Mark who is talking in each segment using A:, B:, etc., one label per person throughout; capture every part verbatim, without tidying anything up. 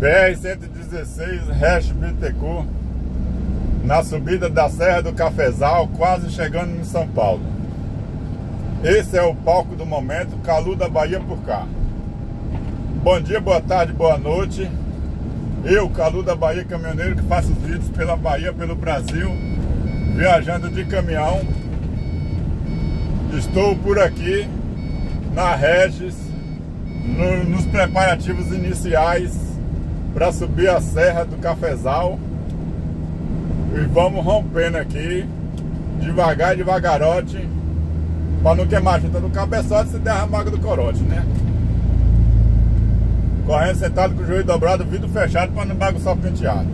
A: B R cento e dezesseis, Hash Bittencourt, na subida da Serra do Cafezal, quase chegando em São Paulo. Esse é o palco do momento, Calu da Bahia por cá. Bom dia, boa tarde, boa noite. Eu, Calu da Bahia, caminhoneiro que faço vídeos pela Bahia, pelo Brasil, viajando de caminhão. Estou por aqui na Regis, no, nos preparativos iniciais para subir a Serra do Cafezal. E vamos rompendo aqui, devagar, devagarote, para não queimar a junta do cabeçote e se derramar água do corote, né? Correndo sentado com o joelho dobrado, vidro fechado para não bagunçar o penteado.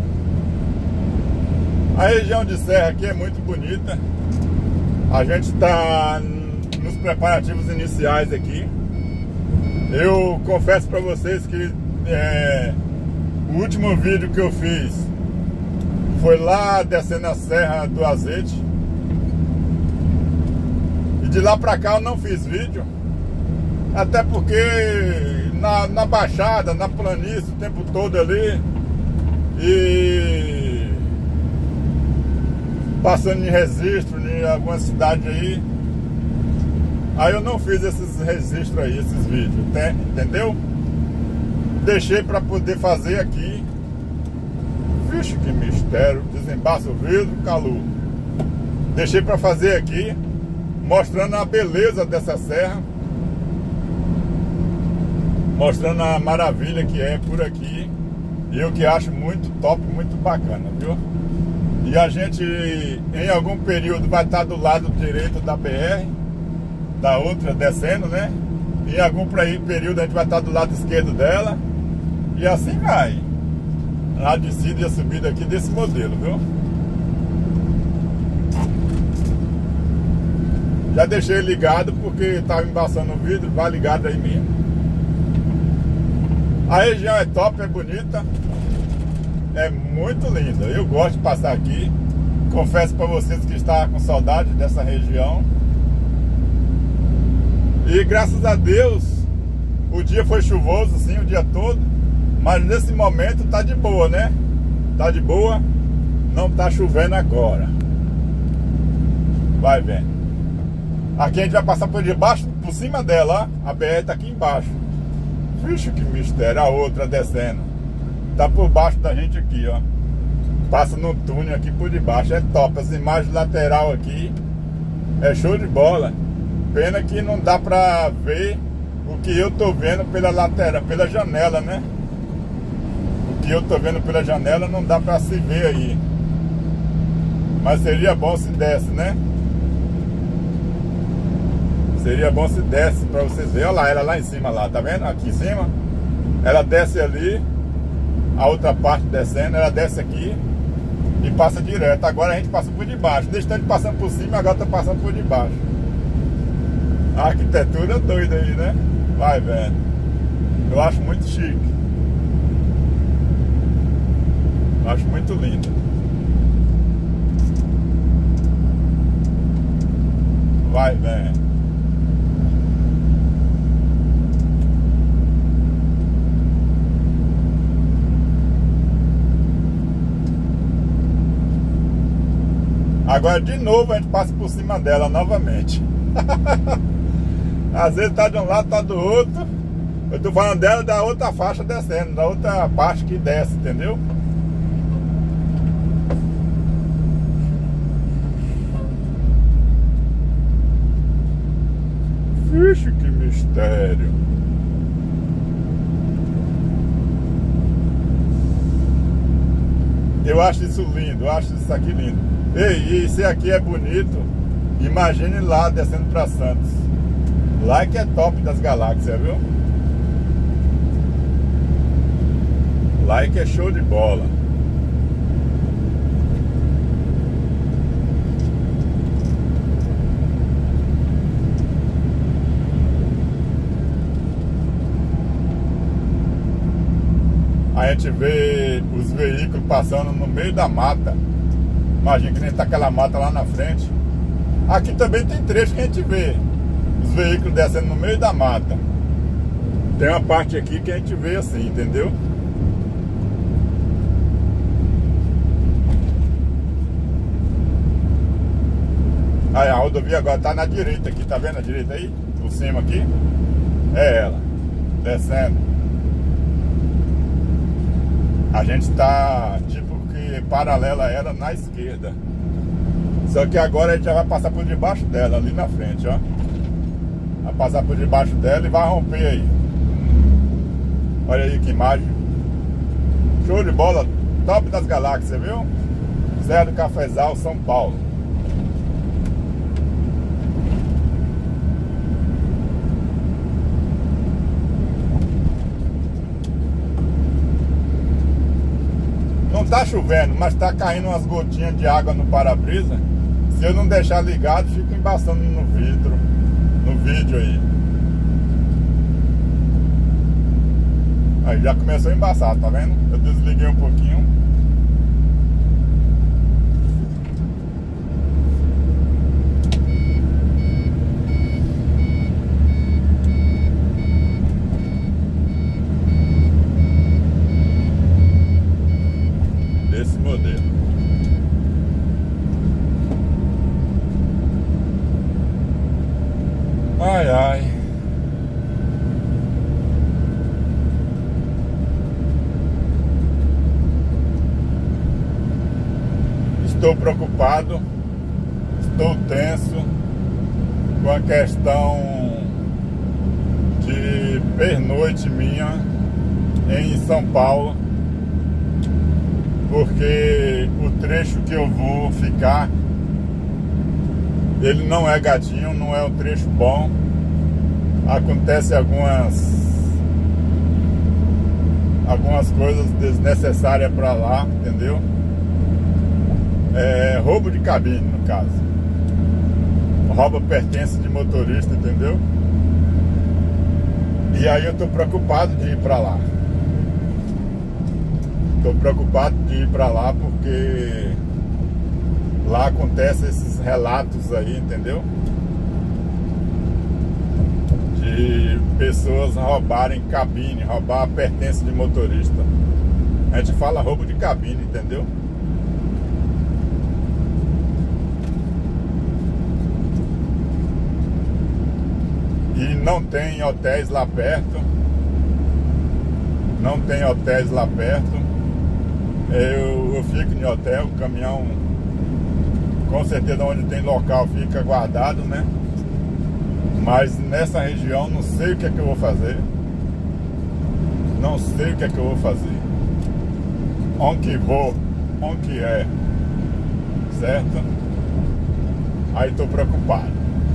A: A região de serra aqui é muito bonita. A gente está nos preparativos iniciais aqui. Eu confesso para vocês que é, o último vídeo que eu fiz foi lá descendo a Serra do Azeite. E de lá pra cá eu não fiz vídeo. Até porque na, na baixada, na planície o tempo todo ali. E passando em registro em alguma cidade aí. Aí eu não fiz esses registros aí, esses vídeos, entendeu? Deixei pra poder fazer aqui. Vixe, que mistério. Desembaça o vidro, Calu. Deixei pra fazer aqui, mostrando a beleza dessa serra, mostrando a maravilha que é por aqui. E eu que acho muito top, muito bacana, viu? E a gente, em algum período, vai estar do lado direito da B R, da outra descendo, né? Em algum período a gente vai estar do lado esquerdo dela. E assim vai. A descida e a subida aqui desse modelo, viu? Já deixei ligado porque estava embaçando o vidro, vai ligado aí mesmo. A região é top, é bonita, é muito linda. Eu gosto de passar aqui. Confesso para vocês que estava com saudade dessa região. E graças a Deus o dia foi chuvoso, sim, o dia todo. Mas nesse momento tá de boa, né? Tá de boa. Não tá chovendo agora. Vai vendo. Aqui a gente vai passar por debaixo, por cima dela, ó. A B R tá aqui embaixo. Vixe, que mistério. A outra descendo. Tá por baixo da gente aqui, ó. Passa no túnel aqui por debaixo. É top. As imagens lateral aqui é show de bola. Pena que não dá pra ver o que eu tô vendo pela lateral, pela janela, né? O que eu tô vendo pela janela não dá pra se ver aí. Mas seria bom se desse, né? Seria bom se desse pra vocês verem. Olha lá, ela lá em cima lá, tá vendo? Aqui em cima. Ela desce ali. A outra parte descendo, ela desce aqui e passa direto. Agora a gente passa por debaixo. Deixa ele passando por cima, agora tá passando por debaixo. A arquitetura doida aí, né? Vai vendo. Eu acho muito chique. Eu acho muito lindo. Vai vendo. Agora de novo a gente passa por cima dela novamente. Às vezes tá de um lado, tá do outro. Eu tô falando dela da outra faixa descendo, da outra parte que desce, entendeu? Vixe, que mistério. Eu acho isso lindo, eu acho isso aqui lindo. Ei, e se aqui é bonito, imagine lá descendo pra Santos. Lá que é top das galáxias, viu? Lá que é show de bola. A gente vê os veículos passando no meio da mata. Imagina que nem tá aquela mata lá na frente. Aqui também tem trecho que a gente vê os veículos descendo no meio da mata. Tem uma parte aqui que a gente vê assim, entendeu? Aí a rodovia agora tá na direita aqui, tá vendo a direita aí? Por cima aqui. É ela. Descendo. A gente tá tipo que paralela a ela na esquerda. Só que agora a gente já vai passar por debaixo dela, ali na frente, ó. Vai passar por debaixo dela e vai romper aí. Olha aí que imagem. Show de bola, top das galáxias, viu? Serra do Cafezal, São Paulo. Não tá chovendo, mas tá caindo umas gotinhas de água no para-brisa. Se eu não deixar ligado, fica embaçando no vidro, no vídeo aí. Aí já começou a embaçar, tá vendo? Eu desliguei um pouquinho. Desse modelo. Ai, ai. Estou preocupado, estou tenso com a questão de pernoite minha em São Paulo, porque o trecho que eu vou ficar, ele não é gatinho, não é um trecho bom. Acontece algumas algumas coisas desnecessárias para lá, entendeu? É, roubo de cabine, no caso. Rouba pertence de motorista, entendeu? E aí eu tô preocupado de ir para lá. Tô preocupado de ir para lá porque lá acontecem esses relatos aí, entendeu? De pessoas roubarem cabine, roubar pertence de motorista. A gente fala roubo de cabine, entendeu? E não tem hotéis lá perto. Não tem hotéis lá perto. Eu, eu fico em hotel, o caminhão, com certeza onde tem local fica guardado, né? Mas nessa região não sei o que é que eu vou fazer. Não sei o que é que eu vou fazer. Onde que vou, onde que é, certo? Aí tô preocupado.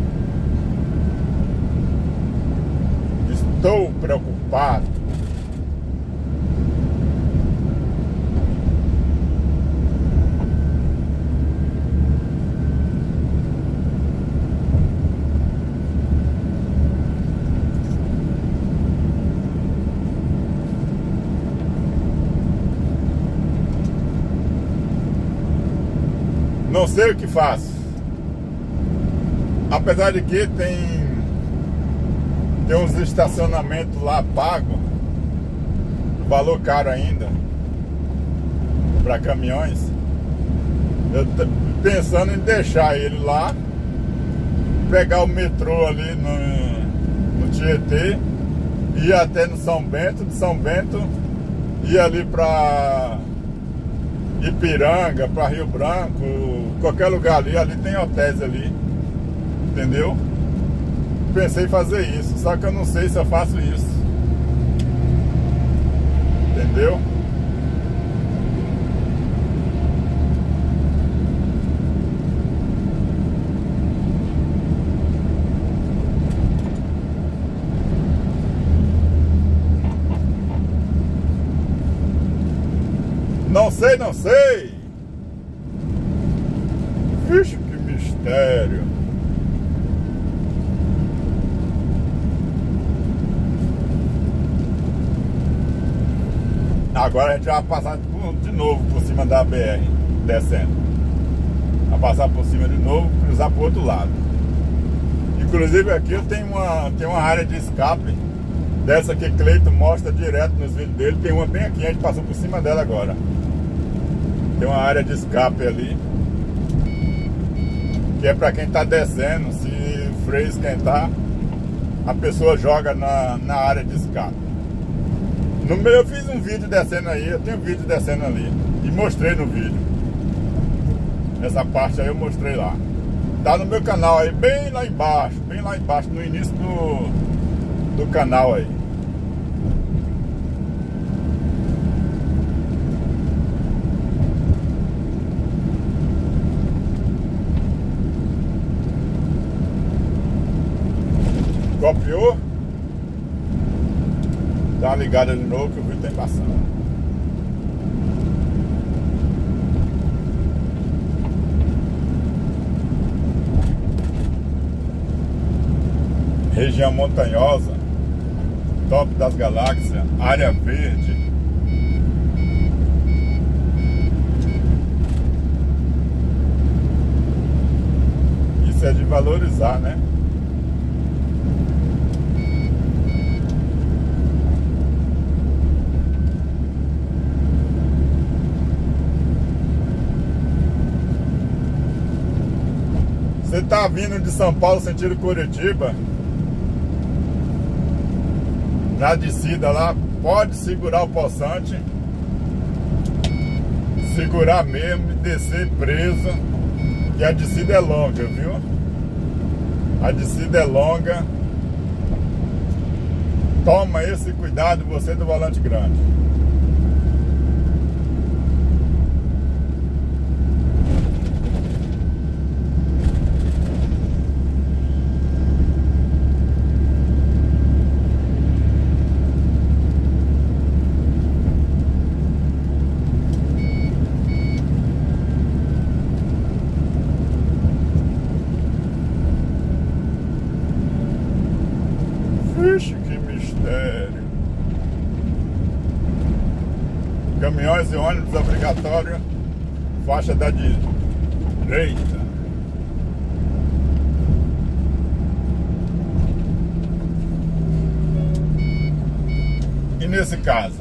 A: Estou preocupado. Não sei o que faço. Apesar de que tem tem uns estacionamentos lá pagos, valor caro ainda para caminhões. Eu tô pensando em deixar ele lá, pegar o metrô ali no, no Tietê, ir até no São Bento, de São Bento ir ali para Ipiranga, para Rio Branco, qualquer lugar ali, ali tem hotéis ali, entendeu? Pensei em fazer isso, só que eu não sei se eu faço isso, entendeu? Não sei, não sei. Vixe, que mistério. Agora a gente vai passar de novo por cima da B R, descendo. Vai passar por cima de novo, cruzar para o outro lado. Inclusive aqui eu tenho uma, tenho uma área de escape. Dessa que Cleiton mostra direto nos vídeos dele. Tem uma bem aqui, a gente passou por cima dela agora. Tem uma área de escape ali, que Que é para quem tá descendo, se o freio esquentar, a pessoa joga na, na área de escape. No meu eu fiz um vídeo descendo aí, eu tenho um vídeo descendo ali. E mostrei no vídeo. Essa parte aí eu mostrei lá. Tá no meu canal aí, bem lá embaixo, bem lá embaixo, no início do, do canal aí. Copiou? Dá uma ligada de novo que o vídeo tá embaçado. Região montanhosa, top das galáxias, área verde. Isso é de valorizar, né? Você tá vindo de São Paulo sentido Curitiba, na descida lá, pode segurar o poçante, segurar mesmo e descer preso, que a descida é longa, viu? A descida é longa. Toma esse cuidado, você do volante grande. Vixe, que mistério. Caminhões e ônibus obrigatório, faixa da direita. E nesse caso?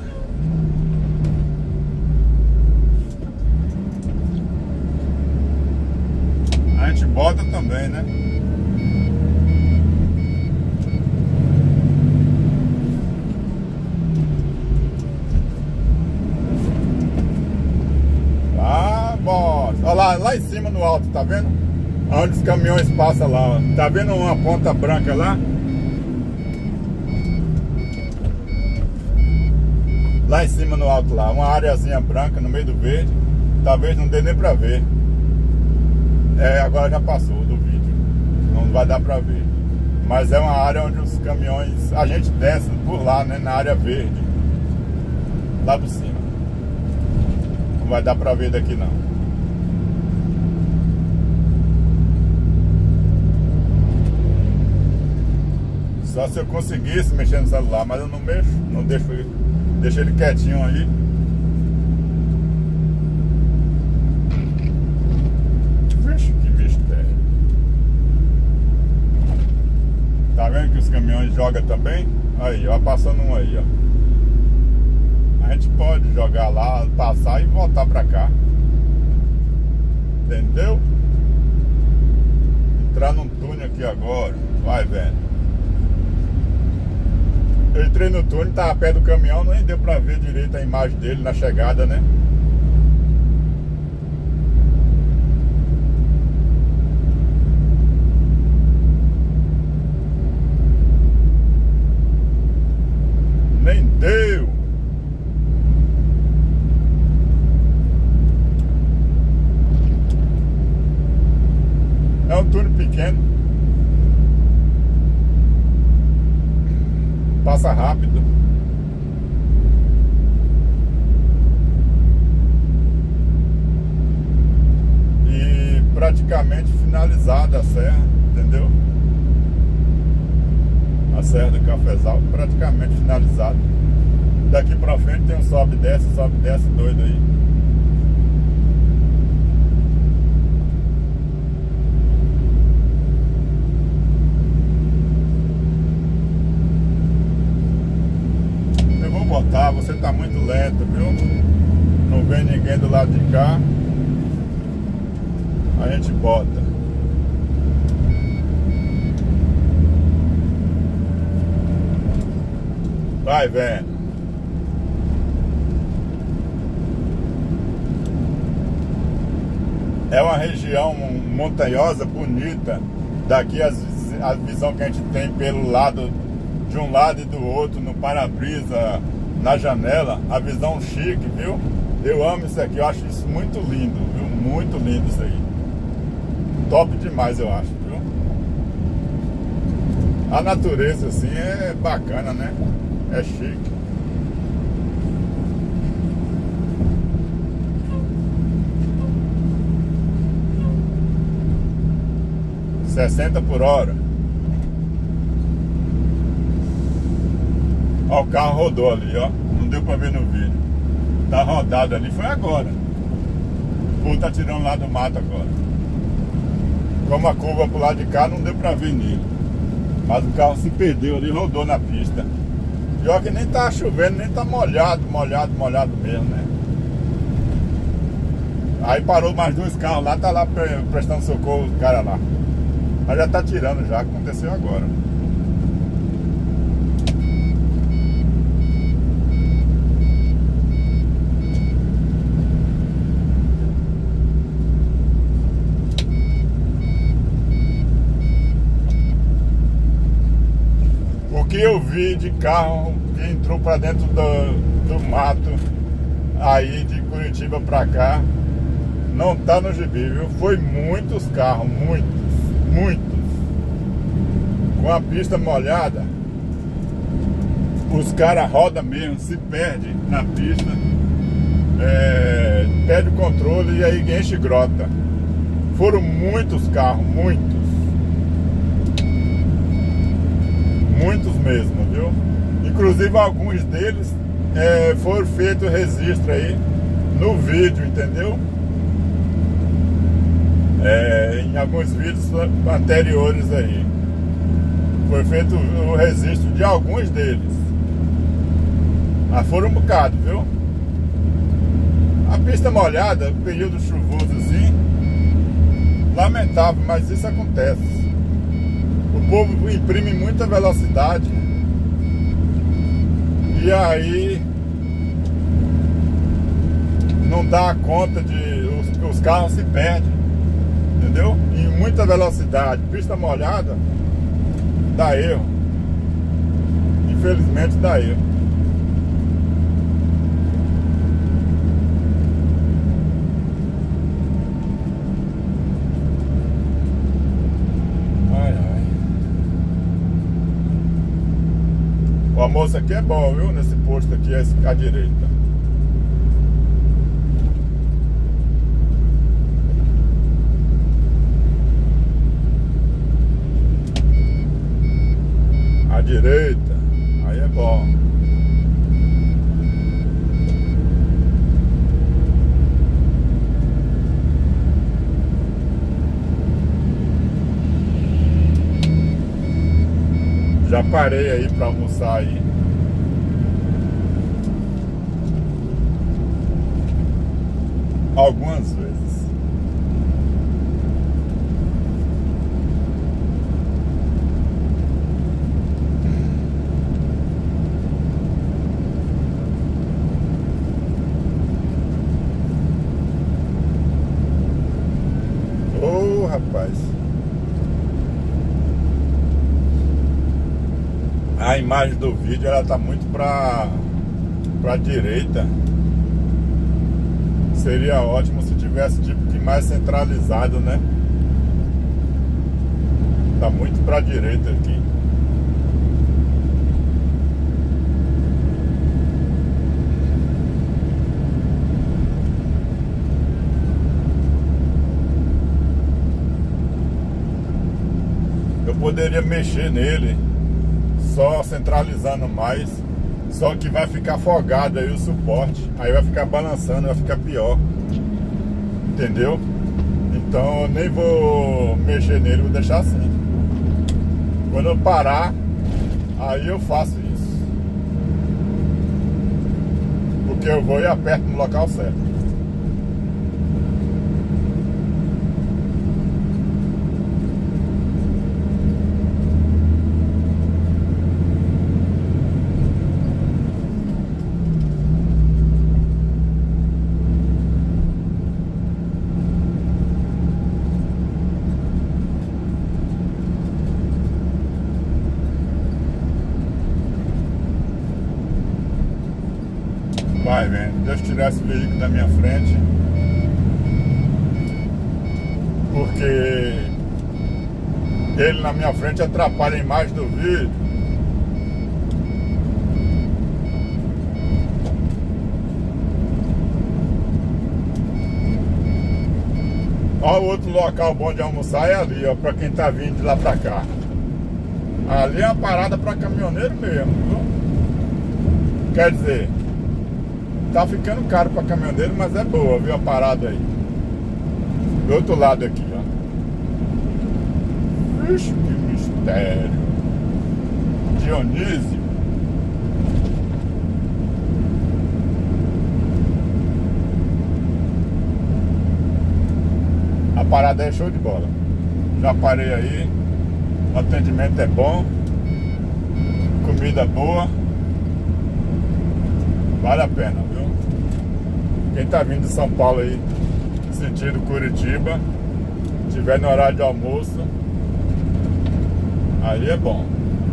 A: A gente bota também, né? Olha lá, lá em cima no alto, tá vendo? Onde os caminhões passam lá, ó. Tá vendo uma ponta branca lá? Lá em cima no alto lá, uma areazinha branca no meio do verde. Talvez não dê nem pra ver. É, agora já passou do vídeo. Não vai dar pra ver. Mas é uma área onde os caminhões, a gente desce por lá, né? Na área verde. Lá por cima. Não vai dar pra ver daqui não. Só se eu conseguisse mexer no celular, mas eu não mexo, não deixo ele, deixo ele quietinho aí. Vixe, que mistério. Tá vendo que os caminhões jogam também? Aí, ó, passando um aí, ó. A gente pode jogar lá, passar e voltar pra cá. Entendeu? Entrar num túnel aqui agora. Vai vendo. Eu entrei no túnel, tava perto do caminhão, nem deu pra ver direito a imagem dele na chegada, né? Nem deu! É um túnel pequeno. Passa rápido. E praticamente finalizada a serra, entendeu? A serra do Cafezal praticamente finalizada. Daqui pra frente tem um sobe e desce, sobe e desce doido aí. Botar, você tá muito lento, viu? Não vem ninguém do lado de cá. A gente bota. Vai vendo. É uma região montanhosa, bonita. Daqui as, a visão que a gente tem pelo lado, de um lado e do outro, no para-brisa, na janela, a visão chique, viu? Eu amo isso aqui, eu acho isso muito lindo, viu? Muito lindo isso aí. Top demais, eu acho, viu? A natureza, assim, é bacana, né? É chique. sessenta por hora. Ó, o carro rodou ali, ó. Não deu pra ver no vídeo. Tá rodado ali, foi agora. O povo tá tirando lá do mato agora. Como a curva pro lado de cá, não deu pra ver nele. Mas o carro se perdeu ali, rodou na pista. Pior que nem tá chovendo, nem tá molhado, molhado, molhado mesmo, né? Aí parou mais dois carros lá, tá lá prestando socorro o cara lá. Mas já tá tirando já, aconteceu agora. O que eu vi de carro que entrou pra dentro do, do mato aí de Curitiba pra cá, não tá no gibi, viu? Foi muitos carros, muitos. Muitos. Com a pista molhada, os caras rodam mesmo, se perde na pista, é, perde o controle e aí enche grota. Foram muitos carros, muitos. Muitos mesmo, viu? Inclusive alguns deles é, foram feitos registro aí no vídeo, entendeu? É, em alguns vídeos anteriores aí foi feito o registro de alguns deles. Mas foram um bocado, viu? A pista molhada, período chuvoso assim, lamentável, mas isso acontece. O povo imprime muita velocidade e aí não dá conta de os, os carros se perdem. Entendeu? Em muita velocidade, pista molhada, dá erro. Infelizmente dá erro. Ai, ai. O almoço aqui é bom, viu? Nesse posto aqui à direita. À direita, aí é bom. Já parei aí pra almoçar aí. Algumas vezes. Ô, rapaz. A imagem do vídeo ela tá muito pra pra direita. Seria ótimo se tivesse tipo que mais centralizado, né? Tá muito pra direita aqui. Eu poderia mexer nele, só centralizando mais, só que vai ficar folgado aí o suporte, aí vai ficar balançando, vai ficar pior, entendeu? Então eu nem vou mexer nele, vou deixar assim. Quando eu parar, aí eu faço isso, porque eu vou e aperto no local certo. Vai vendo, deixa eu tirar esse veículo da minha frente, porque ele na minha frente atrapalha a imagem do vídeo. Ó, o outro local bom de almoçar é ali, ó, pra quem tá vindo de lá pra cá. Ali é uma parada pra caminhoneiro mesmo, viu? Quer dizer, tá ficando caro pra caminhoneiro, mas é boa, viu, a parada aí. Do outro lado aqui, ó. Vixe, que mistério. Dionísio. A parada é show de bola. Já parei aí. O atendimento é bom. Comida boa. Vale a pena, viu? Quem tá vindo de São Paulo aí, sentido Curitiba, tiver no horário de almoço, aí é bom.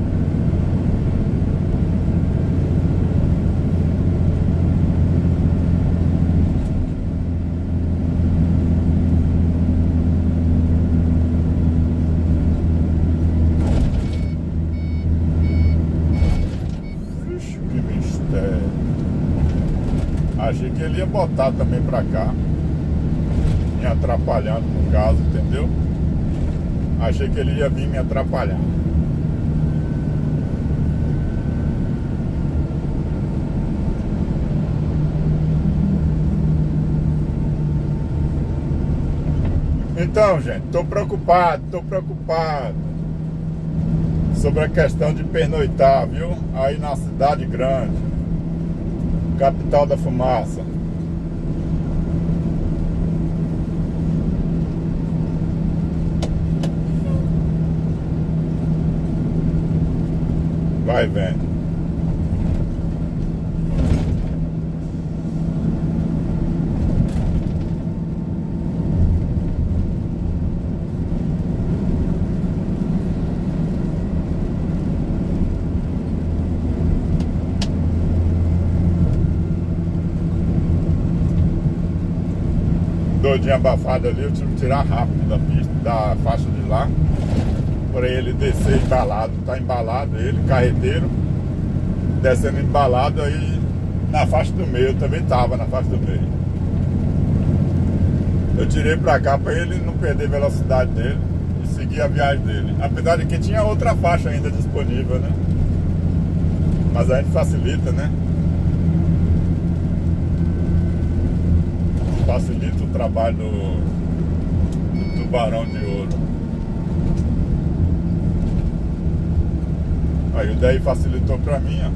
A: Ixi, que mistério. Achei que ele ia botar também pra cá, me atrapalhando no caso, entendeu? Achei que ele ia vir me atrapalhar. Então, gente, tô preocupado, tô preocupado sobre a questão de pernoitar, viu? Aí na cidade grande, capital da fumaça. Vai vendo. Doidinho abafado ali, eu tive que tirar rápido da pista, da faixa de lá, para ele descer embalado. Tá embalado ele, carreteiro, descendo embalado. Aí na faixa do meio, eu também tava na faixa do meio. Eu tirei pra cá para ele não perder a velocidade dele e seguir a viagem dele, apesar de que tinha outra faixa ainda disponível, né? Mas a gente facilita, né? Facilita o trabalho do, do tubarão de ouro. Aí o daí facilitou pra mim, ó.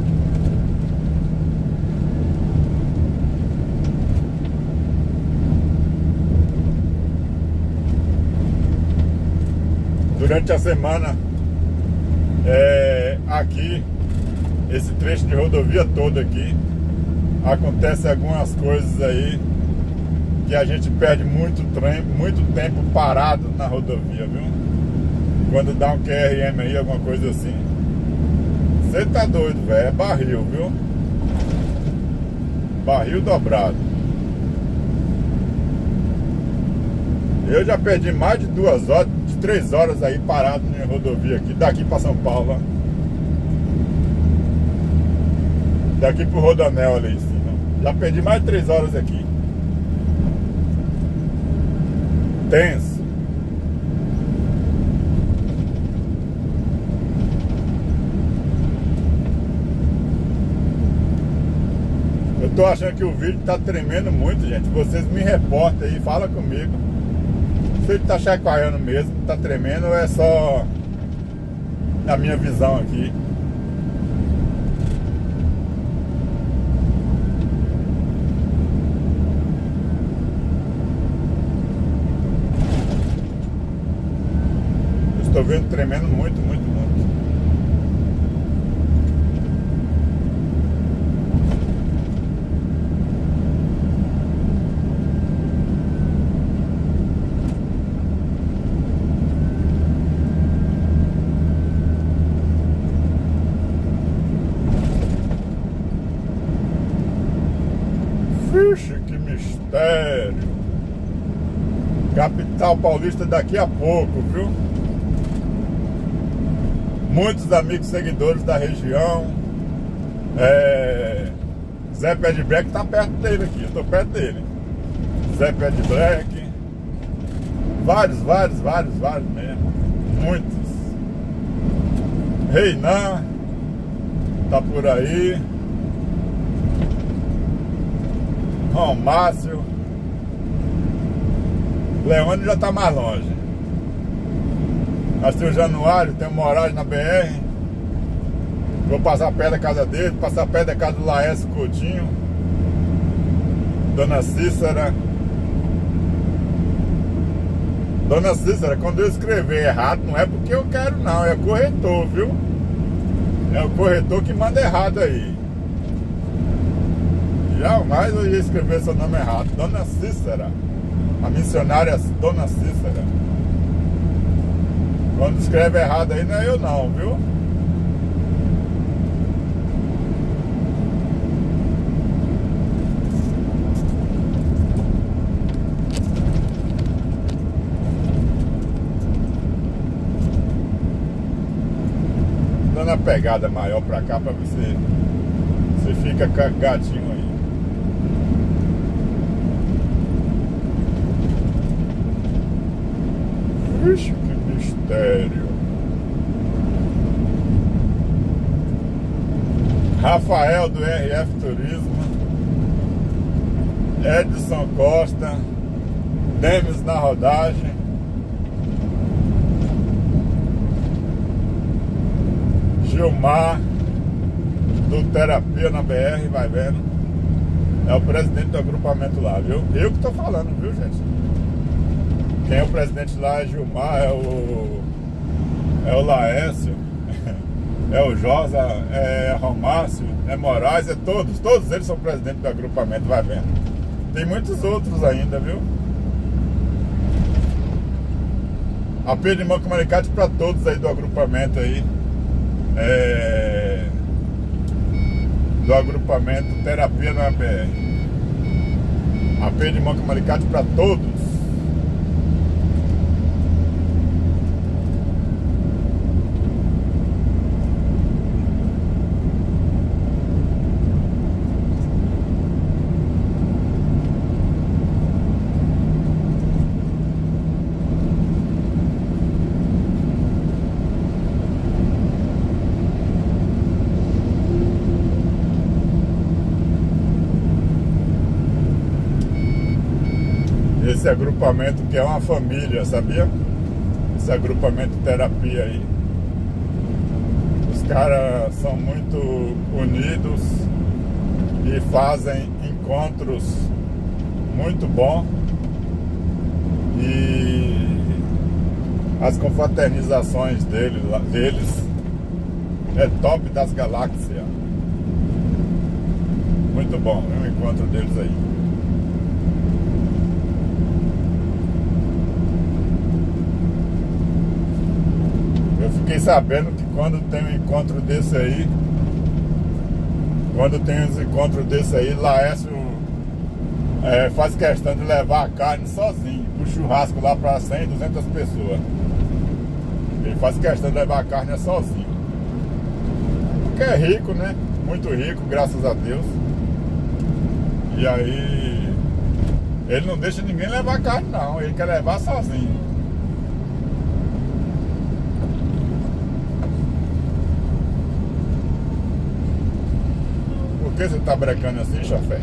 A: Durante a semana, é, aqui, esse trecho de rodovia todo aqui, acontece algumas coisas aí que a gente perde muito, trem, muito tempo parado na rodovia, viu? Quando dá um Q R M aí, alguma coisa assim, você tá doido, velho, é barril, viu? Barril dobrado. Eu já perdi mais de duas horas, de três horas aí parado na rodovia aqui, daqui pra São Paulo, ó. Daqui pro Rodoanel ali em cima. Já perdi mais de três horas aqui. Tenso. Eu tô achando que o vídeo tá tremendo muito, gente. Vocês me reportem aí, fala comigo se ele tá chacoalhando mesmo, tá tremendo, ou é só na minha visão aqui. Estou vendo tremendo muito, muito, muito. Vixe, que mistério. Capital paulista daqui a pouco, viu? Muitos amigos seguidores da região. é... Zé Pé de Black tá perto dele aqui, eu tô perto dele. Zé Pé de Black. Vários, vários, vários, vários mesmo. Muitos. Reinan tá por aí. Romácio. Leone já tá mais longe. Mas tem o Januário, tem o Moraes na B R. Vou passar perto da casa dele, passar perto da casa do Laércio Coutinho. Dona Cícera. Dona Cícera, quando eu escrever errado, não é porque eu quero não, é corretor, viu? É o corretor que manda errado aí. Jamais eu ia escrever seu nome errado. Dona Cícera. A missionária Dona Cícera. Quando escreve errado aí, não é eu não, viu? Dando a pegada maior pra cá pra ver se você fica gatinho aí. Vixe, que mistério. Rafael do R F Turismo. Edson Costa. Demis na rodagem. Gilmar do Terapia na B R, vai vendo. É o presidente do agrupamento lá, viu? Eu que tô falando, viu, gente? Quem é o presidente lá é Gilmar, é o é o Laércio, é o Josa, é Romácio, é Moraes, é todos, todos eles são presidentes do agrupamento, vai vendo. Tem muitos outros ainda, viu? Apelo de mão comunicado para todos aí do agrupamento aí. É, do agrupamento Terapia na B R. Apelo de mão comunicado para todos. Esse agrupamento que é uma família, sabia? Esse agrupamento Terapia aí. Os caras são muito unidos e fazem encontros muito bons. E as confraternizações dele, deles é top das galáxias. Muito bom, é um encontro deles aí. Fiquei sabendo que quando tem um encontro desse aí, quando tem uns encontros desse aí, Laércio é, faz questão de levar a carne sozinho, o churrasco lá para cem, duzentas pessoas. Ele faz questão de levar a carne sozinho. Porque é rico, né? Muito rico, graças a Deus. E aí, ele não deixa ninguém levar carne não, ele quer levar sozinho. Por que você tá brecando assim, chafé?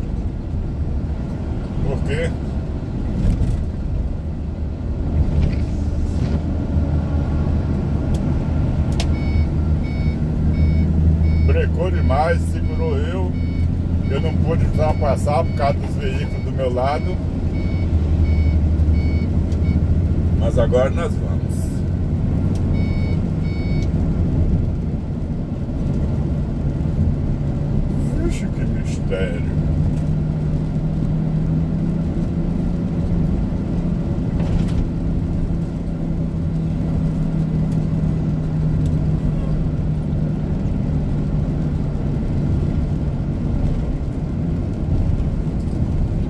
A: Por quê? Brecou demais, segurou eu. Eu não pude ultrapassar por causa dos veículos do meu lado. Mas agora nós vamos. Vixe, que mistério.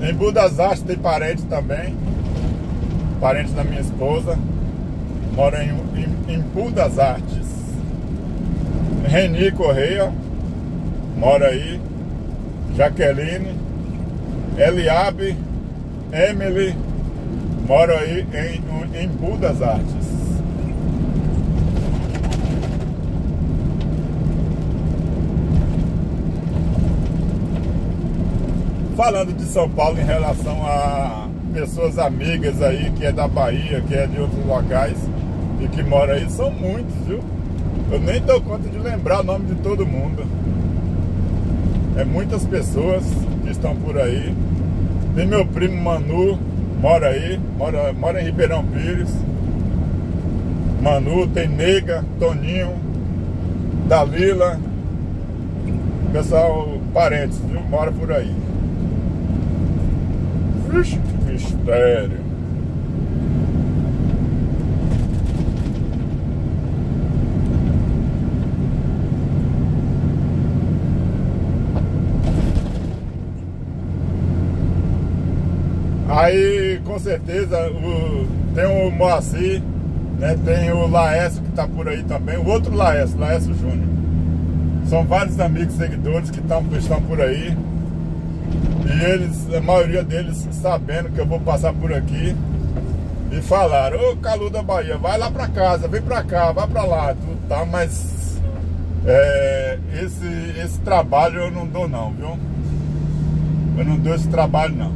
A: Embu das Artes tem parente também, parente da minha esposa, mora em, em, em Embu das Artes. Reni Correia mora aí, Jaqueline, Eliabe, Emily mora aí em, em Embu das Artes. Falando de São Paulo em relação a pessoas amigas aí, que é da Bahia, que é de outros locais e que mora aí, são muitos, viu? Eu nem dou conta de lembrar o nome de todo mundo. É muitas pessoas que estão por aí. Tem meu primo Manu, mora aí, mora, mora em Ribeirão Pires. Manu, tem Nega, Toninho, Dalila. Pessoal, parentes, viu? Mora por aí. Vixe, que mistério. Aí, com certeza, o, tem o Moacir, né, tem o Laércio que está por aí também, o outro Laércio, Laércio Júnior. São vários amigos seguidores que tão, estão por aí. E eles, a maioria deles, sabendo que eu vou passar por aqui, e falaram: ô Calu da Bahia, vai lá pra casa, vem pra cá, vai pra lá, tudo tá, mas é, esse, esse trabalho eu não dou não, viu? Eu não dou esse trabalho não.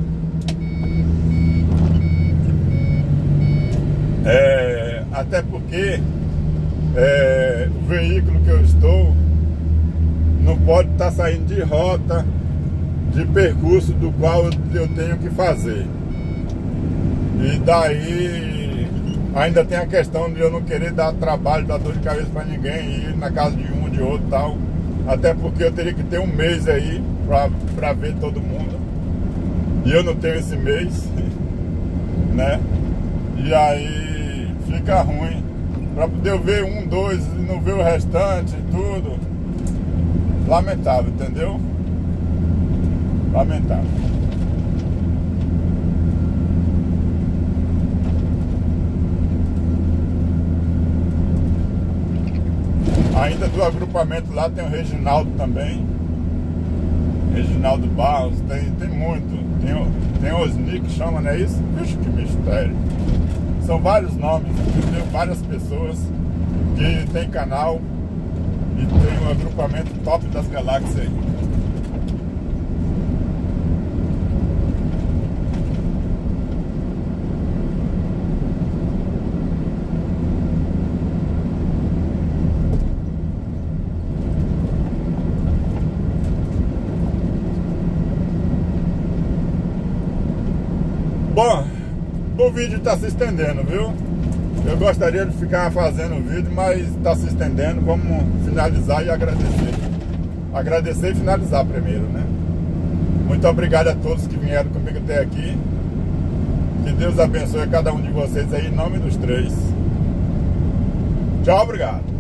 A: É, até porque é, o veículo que eu estou não pode estar saindo de rota, de percurso do qual eu tenho que fazer. E daí ainda tem a questão de eu não querer dar trabalho, dar dor de cabeça para ninguém, ir na casa de um, de outro e tal. Até porque eu teria que ter um mês aí para ver todo mundo. E eu não tenho esse mês, né? E aí fica ruim. Para poder ver um, dois e não ver o restante e tudo. Lamentável, entendeu? Lamentável. Ainda do agrupamento lá tem o Reginaldo também. Reginaldo Barros, tem, tem muito. Tem, tem Osni que chama, não é isso? Vixe, que mistério. São vários nomes, entendeu? Várias pessoas que tem canal e tem um agrupamento top das galáxias aí. Bom, o vídeo está se estendendo, viu? Eu gostaria de ficar fazendo o vídeo, mas está se estendendo. Vamos finalizar e agradecer. Agradecer e finalizar primeiro, né? Muito obrigado a todos que vieram comigo até aqui. Que Deus abençoe cada um de vocês aí, em nome dos três. Tchau, obrigado.